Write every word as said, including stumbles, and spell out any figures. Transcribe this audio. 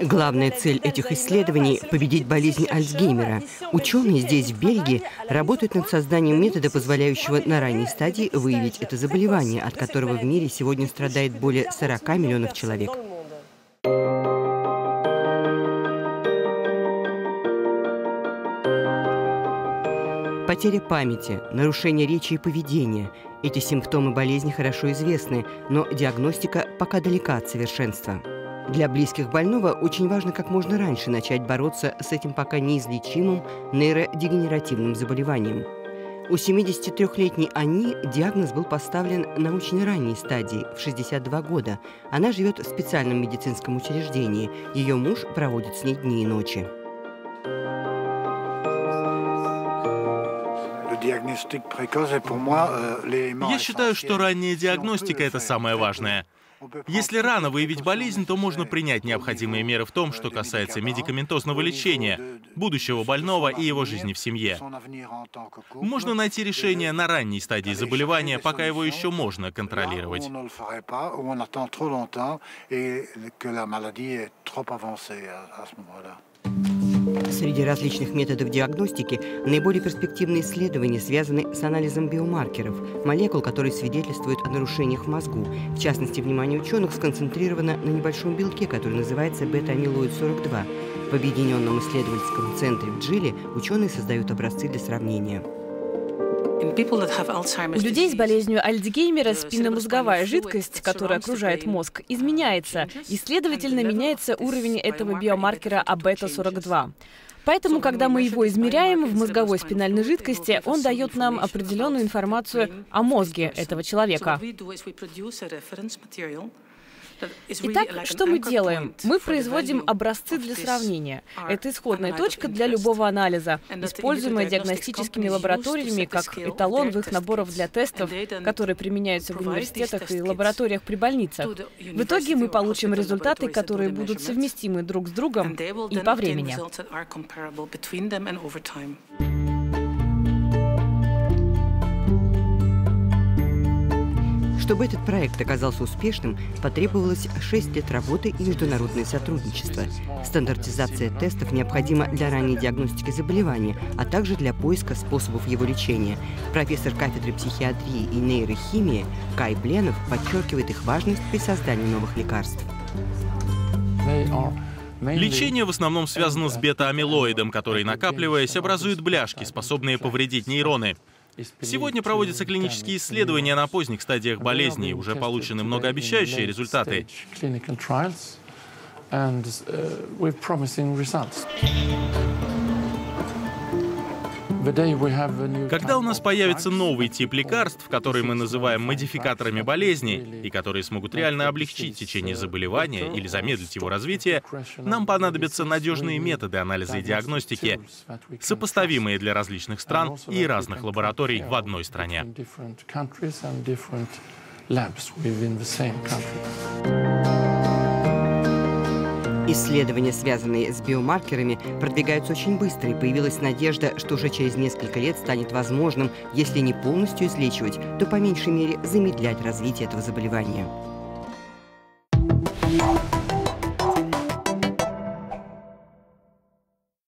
Главная цель этих исследований – победить болезнь Альцгеймера. Ученые здесь, в Бельгии, работают над созданием метода, позволяющего на ранней стадии выявить это заболевание, от которого в мире сегодня страдает более сорока миллионов человек. Потеря памяти, нарушение речи и поведения – эти симптомы болезни хорошо известны, но диагностика пока далека от совершенства. Для близких больного очень важно как можно раньше начать бороться с этим пока неизлечимым нейродегенеративным заболеванием. У семидесятитрёхлетней Анни диагноз был поставлен на очень ранней стадии, в шестьдесят два года. Она живет в специальном медицинском учреждении. Ее муж проводит с ней дни и ночи. Я считаю, что ранняя диагностика – это самое важное. Если рано выявить болезнь, то можно принять необходимые меры в том, что касается медикаментозного лечения, будущего больного и его жизни в семье. Можно найти решение на ранней стадии заболевания, пока его еще можно контролировать. Среди различных методов диагностики наиболее перспективные исследования связаны с анализом биомаркеров, молекул, которые свидетельствуют о нарушениях в мозгу. В частности, внимание ученых сконцентрировано на небольшом белке, который называется бета-амилоид сорок два. В Объединенном исследовательском центре в Джиле ученые создают образцы для сравнения. У людей с болезнью Альцгеймера спинномозговая жидкость, которая окружает мозг, изменяется, и, следовательно, меняется уровень этого биомаркера А бета сорок два. Поэтому, когда мы его измеряем в мозговой спинальной жидкости, он дает нам определенную информацию о мозге этого человека. Итак, что мы делаем? Мы производим образцы для сравнения. Это исходная точка для любого анализа, используемая диагностическими лабораториями как эталон в их наборах для тестов, которые применяются в университетах и лабораториях при больницах. В итоге мы получим результаты, которые будут совместимы друг с другом и по времени. Чтобы этот проект оказался успешным, потребовалось шесть лет работы и международное сотрудничество. Стандартизация тестов необходима для ранней диагностики заболевания, а также для поиска способов его лечения. Профессор кафедры психиатрии и нейрохимии Кай Бленов подчеркивает их важность при создании новых лекарств. Лечение в основном связано с бета-амилоидом, который, накапливаясь, образует бляшки, способные повредить нейроны. Сегодня проводятся клинические исследования на поздних стадиях болезни, уже получены многообещающие результаты. Когда у нас появится новый тип лекарств, которые мы называем модификаторами болезни, и которые смогут реально облегчить течение заболевания или замедлить его развитие, нам понадобятся надежные методы анализа и диагностики, сопоставимые для различных стран и разных лабораторий в одной стране. Исследования, связанные с биомаркерами, продвигаются очень быстро, и появилась надежда, что уже через несколько лет станет возможным, если не полностью излечивать, то по меньшей мере замедлять развитие этого заболевания.